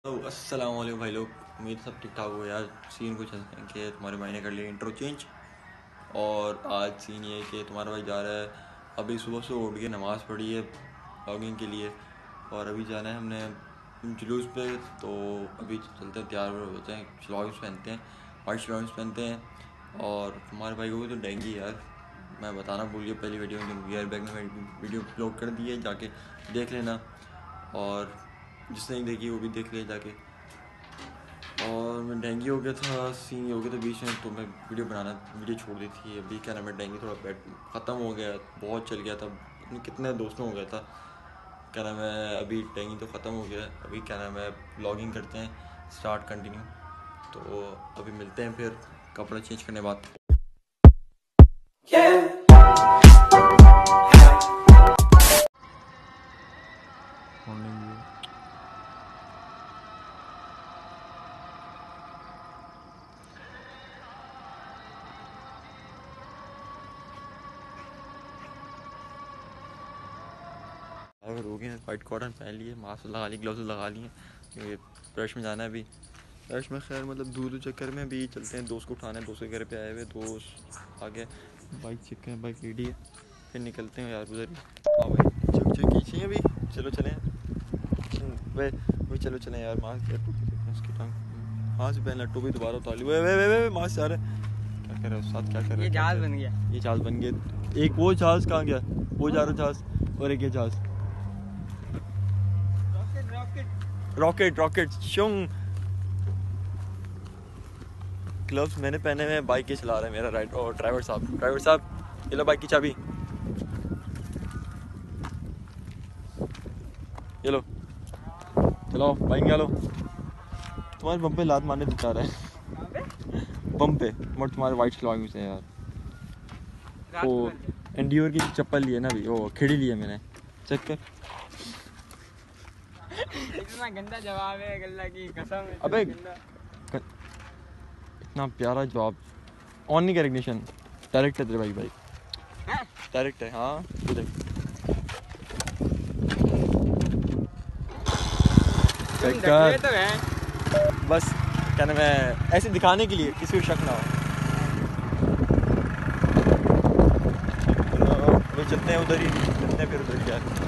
तो अस्सलाम वालेकुम भाई लोग, उम्मीद सब ठीक ठाक हो यार। सीन कुछ है कि तुम्हारे भाई ने कर लिया इंट्रो चेंज, और आज सीन ये है कि तुम्हारा भाई जा रहा है। अभी सुबह से उठ के नमाज़ पढ़ी है ब्लॉगिंग के लिए, और अभी जाना है हमने जुलूस पे। तो अभी चलते हैं, तैयार होते हैं, शलॉइस पहनते हैं, वाइट शलॉइस पहनते हैं। और तुम्हारे भाई को भी तो डेंगी यार, मैं बताना भूल गया पहली वीडियो में, ईयर बैग में वीडियो अपलोड कर दी है, जाके देख लेना। और जिसने नहीं देखी वो भी देख ले जाके। और मैं डेंगी हो गया था, सीन हो गया था बीच में, तो मैं वीडियो छोड़ दी थी। अभी क्या नाम है, डेंगी थोड़ा ख़त्म हो गया, बहुत चल गया था, कितने दोस्तों हो गया था। क्या नाम है, अभी डेंगी तो ख़त्म हो गया, अभी क्या नाम है ब्लॉगिंग करते हैं स्टार्ट कंटिन्यू। तो अभी मिलते हैं फिर कपड़ा चेंज करने बाद। अगर हो गए वाइट कॉटन पहन लिए, मास्क लगा ली, ग्लव्स लगा लिए, क्योंकि ब्रश में जाना है अभी। ब्रश में खैर मतलब दूर चक्कर में भी चलते हैं, दोस्त को उठाना है, दोस्त के घर पे आए हुए, दोस्त आ गए, बाइक चेक करें, बाइक रेडी है, फिर निकलते हैं यार उधर ही। हाँ भाई चुप चुप खींची अभी, चलो चलें भाई, चलो चलें यार। मास्क उसकी टांग मास्क पहन ला, टोपी दोबारा उतार ली, वे मास्क यार क्या कर रहा है साथ, क्या कर रहा है? ये जहाज बन गया, ये जहाज बन गया। एक वो जहाज कहाँ गया, वो जा रहा जहाज, और एक ये जहाज रॉकेट शुंग। ग्लव्स मैंने पहने हुए, बाइक ही चला रहा है मेरा राइड। और ड्राइवर साहब ये लो बाइक की चाबी, ये लो चलाओ बाइक निकालो। तुम्हारे बम पे लात मारने दिखा रहा है बम पे, मगर तुम्हारे वाइट खिलवाई से यार। वो एंड्योर की चप्पल ली है ना अभी, वो खिड़ी ली है मैंने, चेक कर। इतना गंदा जवाब है गल्ला की कसम। अबे इतना प्यारा जवाब, ऑन नहीं कर इग्निशन, डायरेक्ट है तेरे भाई डायरेक्ट है। हाँ देख तो है, बस क्या नाम है, ऐसे दिखाने के लिए किसी को शक ना हो। तो चलते हैं उधर ही, चलते हैं फिर उधर ही यार।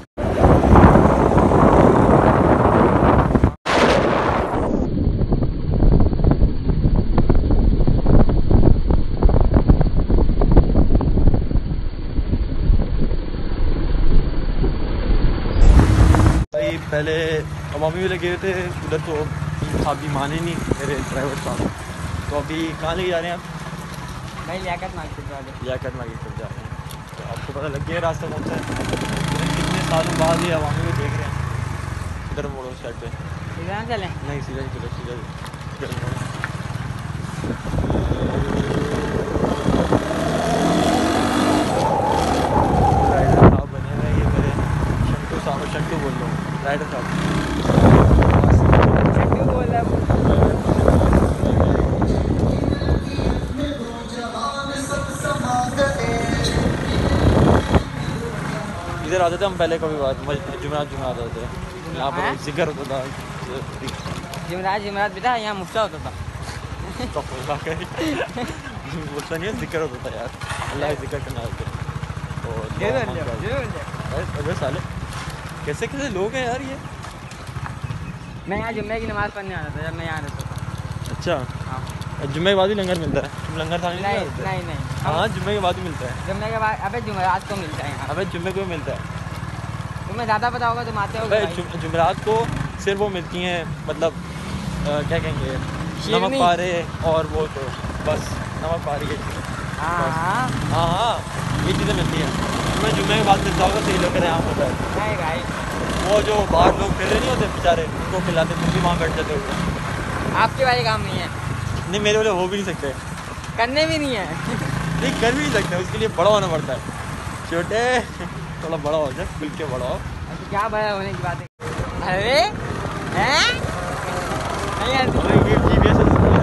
पहले अवामी भी लगे हुए थे उधर, तो अभी माने नहीं मेरे ड्राइवर साहब। तो अभी कहाँ लेके जा रहे हैं आप? भाई लियाकत मार्केट जा रहे हैं। तो आपको पता लग गया रास्ता कौन सा है, कितने सालों बाद ये अवामी में देख रहे हैं। इधर मोड़ो साइड पे, इधर चलें? नहीं सीधा सीधा मोड़ो। शंटू बोल रहा हूँ, राइडर साहब शंटू बोल रहा है। इधर आते थे हम पहले, कभी बात जुमेरात आते थे, यहाँ पर जिक्र होता था। जुमेरात बेटा यहाँ मुफ्ता होता था। बोलता नहीं है, जिक्र होता था यार, अल्लाह जिक्र करना होता। और साले कैसे लोग हैं यार ये। मैं यहाँ जुम्मे की नमाज़ पढ़ने आता था जब मैं यहाँ रहता था। अच्छा हाँ, जुम्मे के बाद ही लंगर मिलता है? तुम लंगर था नहीं। हाँ जुम्मे के बाद ही मिलता है। जुम्मे के बाद अबे जुमेरात को मिलता है यहाँ। अबे जुम्मे को मिलता है, तुम्हें ज़्यादा पता होगा, तुम आते हो। जुमेरात को सिर्फ वो मिलती हैं, मतलब क्या कहेंगे, नमक पारे, और वो तो बस नमक पारे के। हाँ ये चीज़ें मिलती हैं। मैं जुम्मे के बाद मिलता होगा, सही लोग यहाँ होता है। नहीं भाई, वो जो बाहर लोग फिर रहे नहीं होते बेचारे, उनको खिलाते, तुम भी वहाँ बैठ जाते हो। आपके वाले काम नहीं है। नहीं मेरे वाले हो भी नहीं सकते, करने भी नहीं है। नहीं कर भी नहीं सकते, उसके लिए बड़ा होना पड़ता है। छोटे थोड़ा बड़ा हो जाए, खुल के बड़ा हो। तो क्या बड़ा होने की बात है? अरे हैं ये जीपीएस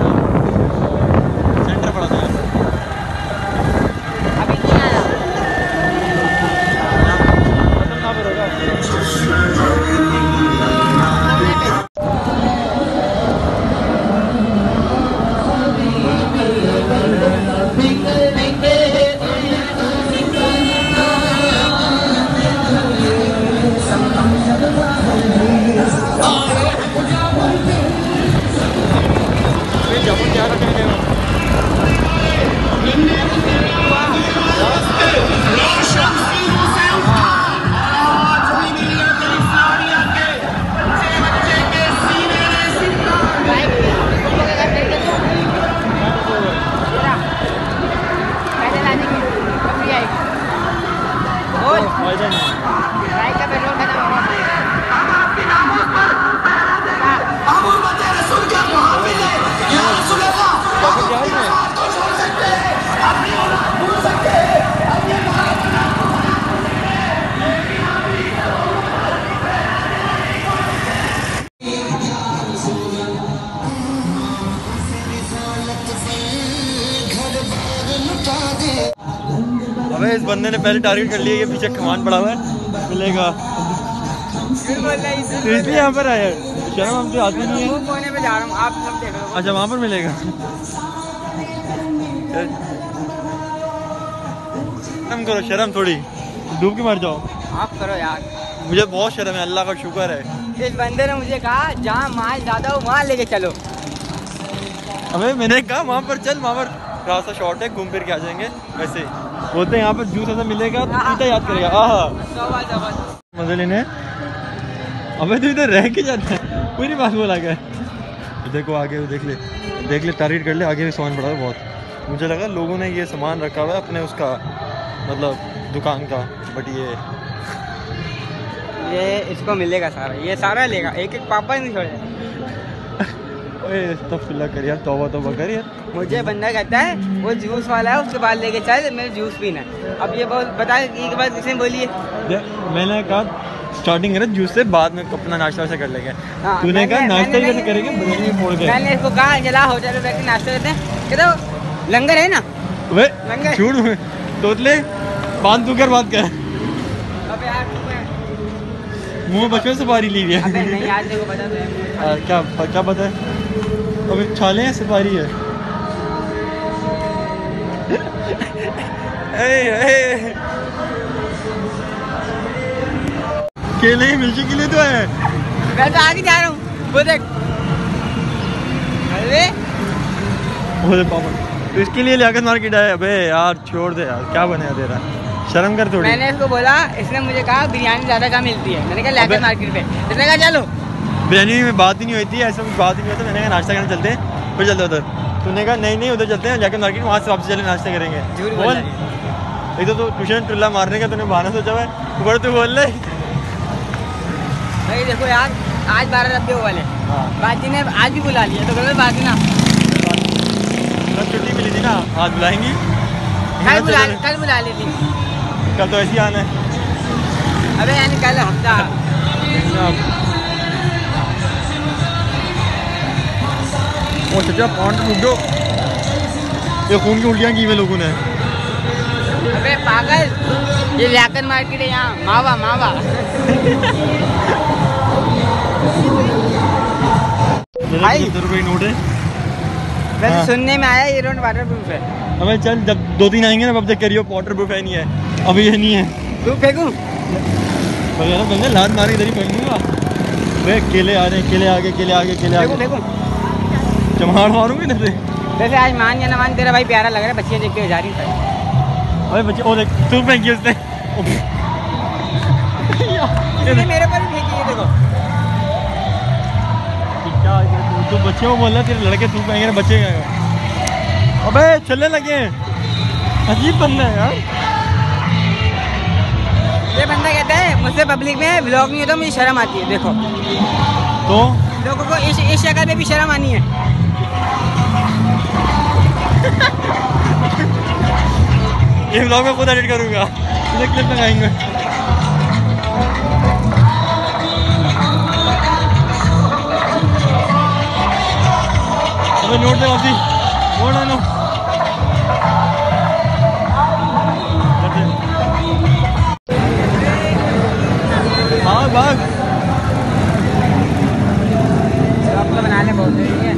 सेंटर पड़ा था अभी नहीं आया। कहाँ पर होगा? अबे इस बंदे ने पहले टारगेट कर लिया, ये पीछे कमान पड़ा हुआ है, मिलेगा तो इसलिए यहाँ पर आया। शर्म हम तो आती नहीं है। कोने पे जा रहा हूँ, आप सब देख लो। अच्छा वहाँ पर मिलेगा। शर्म करो, शर्म थोड़ी, डूब के मर जाओ। आप करो यार, मुझे बहुत शर्म है, अल्लाह का शुक्र है। इस बंदे ने मुझे कहा जहाँ माल ज़्यादा हो वहाँ लेके चलो। अबे मैंने कहा वहाँ पर चल, वहाँ पर रास्ता शॉर्ट है, घूम फिर के आ जाएंगे। वैसे बोलते हैं यहाँ पर जूस ऐसा मिलेगा तो पीता याद करेगा। मजे लेने। अबे तू इधर रह के जाता है, पूरी बात बोला गया। देखो आगे देख ले टारगेट कर ले, आगे भी सामान पड़ा है बहुत। मुझे लगा लोगों ने ये सामान रखा हुआ है अपने उसका मतलब दुकान का, बट ये इसको मिलेगा सारा, ये सारा लेगा, एक एक पापा नहीं छोड़े। तफिल्ला कर यार, तौबा तौबा कर यार। मुझे बंदा कहता है वो जूस वाला है, उसके बाद लेके चल, मेरे जूस पीना है। अब ये बता एक बात किसने बोली है? मैंने कहा स्टार्टिंग करें जूस से, बाद में अपना नाश्ता वैसा कर लेंगे। तूने कहा नाश्ता ही कैसे करेंगे, फोड़ के। मैंने इसको कहा चला होटल में बैठ के नाश्ता करते हैं, कहते लंगर है ना। वे छूट तोतले बात तू कर, बात कर। अब यार मुँह बचपन से बारी ली है। नहीं यार देखो बता दो क्या पता है? अबे छाले हैं, सफारी है। केले की मिर्ची के लिए तो है। मैं तो आगे जा रहा हूँ, वो देख। अरे पापा तो इसके लिए लियाकत मार्केट आया। अबे यार छोड़ दे यार, क्या बनेगा तेरा, शर्म कर थोड़ी। मैंने इसको बोला, इसने मुझे कहा बिरयानी ज़्यादा कहाँ मिलती है। मैंने कहा लियाकत मार्केट पे, इसने कहा चलो। बिरयानी में बात ही नहीं होती, ऐसा कुछ बात ही नहीं होता। मैंने कहा नाश्ता करने चलते हैं, फिर चलते उधर। तूने कहा नहीं उधर चलते हैं लियाकत मार्केट, वहाँ से वापस चले नाश्ता करेंगे। बोल, एक तो ट्यूशन टुल्ला मारने का तूने बहाना सोचा है, ऊपर तू बोल ले। भाई देखो यार, आज 12 रब्बे वाले बाजी ने आज भी बुला लिया, तो गलत बात है ना। छुट्टी मिली थी ना, आज बुलाएंगी। कल बुला ली थी, कल तो ऐसे ही आना है। अबे यानी कल हफ्ता। वो सच्चा पॉइंट रुक दो, ये खून की उल्टियाँ की हुए लोगों ने। अबे पागल, ये लियाकत मार्केट है यहाँ, मावा। भाई 2 रुपये नोट है। वैसे सुनने में आया ये नोट वाटर प्रूफ है। अबे चल, जब 2-3 आएंगे ना, अब तक करियो वाटर प्रूफ है नहीं है, अभी ये नहीं है। तू फेंकूं? बंदे लात मारे इधर ही फेंकूंगा। वे केले आ रहे हैं, केले आगे। फेंकूं? चमाड़ मारूंगी ना से। वैसे आज मान या ना मान, तेरा भाई प्यारा लग रहा है, बच्चियाँ देख के जा रही है। अबे बच्चे, ओ देख तू फेंकी उसने। इसने मेरे पर ही फेंकी है, देखो। क्या तू बच्चे को बोल रहा, तेरे लड़के तू फेंके ना, बच्चे क्या? अबे चलने लगे, अजीब बंदा है यार। ये बंदा कहता है मुझसे पब्लिक में व्लॉग नहीं होता, मुझे शर्म आती है। देखो तो लोगों को इस शक्ल में भी शर्म आनी है। ये व्लॉग में खुद एडिट करूँगा, क्लिप लगाएंगे। अबे नोट दे वापसी, नो हाँ भाग। आपको बनाने बहुत देरी है।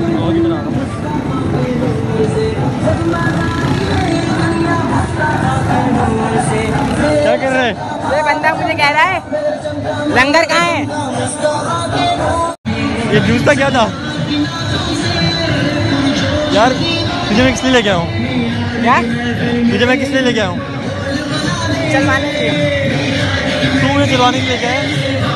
क्या कर रहे हैं? ये बंदा मुझे कह रहा है लंगर कहाँ है। ये जूस का क्या था यार? तुझे मैं किस लिए लेके आया हूँ? क्या तुझे मैं किस लिए लेके आया हूँ? चलवाने के लिए? तू मुझे चलवाने के लिए लेके आया?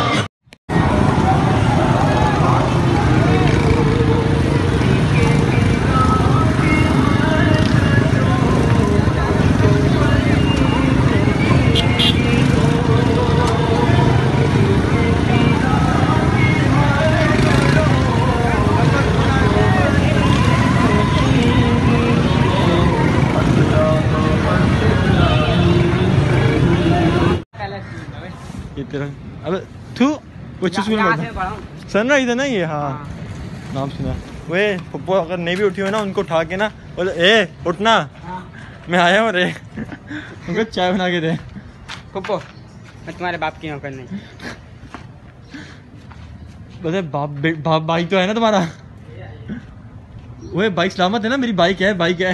ये तेरा अबे तू वो स्कूल में सनराइज है ना ये? हाँ नाम सुना। वे पप्पो अगर नहीं भी उठी हो ना उनको उठा के ना बोले ए उठना मैं आया हूँ रे उनको चाय बना के दे। पप्पो मैं तुम्हारे बाप की नौकर नहीं। बोले बाप बाइक तो है ना तुम्हारा? वो बाइक सलामत है ना? मेरी बाइक है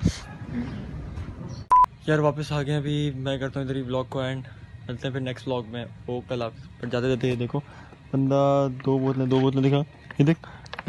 यार। वापस आ गए अभी मैं करता हूँ इधर ही ब्लॉग को एंड चलते हैं फिर नेक्स्ट व्लॉग में। वो कल आप पर जाते जाते ये देखो बंदा दो बोतलें दिखा ये देख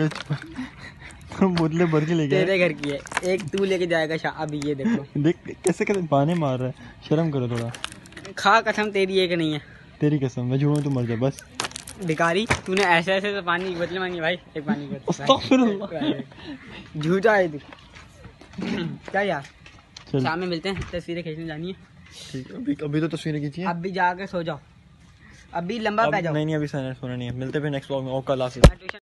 बोतलें भर के ले गया। तेरे घर की है, एक तू लेके जाएगा अभी ये देखो। देख कैसे बहाने मार रहा है। शर्म करो थोड़ा। खा कसम तेरी एक नहीं है। तेरी कसम मैं झूठ तू मर जा बस। भिखारी तूने ऐसे तो पानी की बोतल मांगी भाई। एक पानी की बोतल अस्तगफिरुल्लाह। झूठा है तू। क्या यार चल शाम में मिलते हैं, तस्वीरें खींचने जानी है। ठीक अभी तो तस्वीरें खींची हैं। अभी जाके सो जाओ, अभी लंबा पै जाओ। नहीं अभी सोना नहीं है। मिलते हैं फिर नेक्स्ट व्लॉग में। और कल